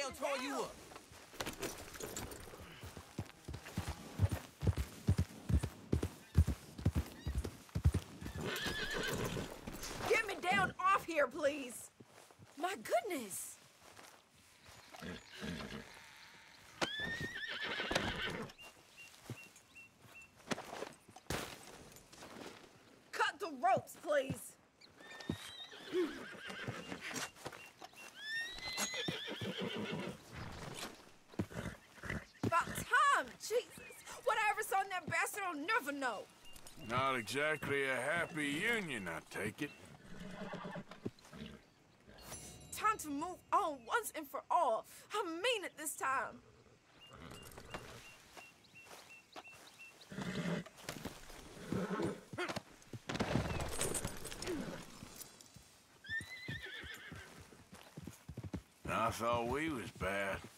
hell tore you up? Get me down off here, please. My goodness. Cut the ropes, please. About time, Jesus. What I ever saw in that bastard, I'll never know. Not exactly a happy union, I take it. Time to move on once and for all. I mean it this time. I thought we was bad.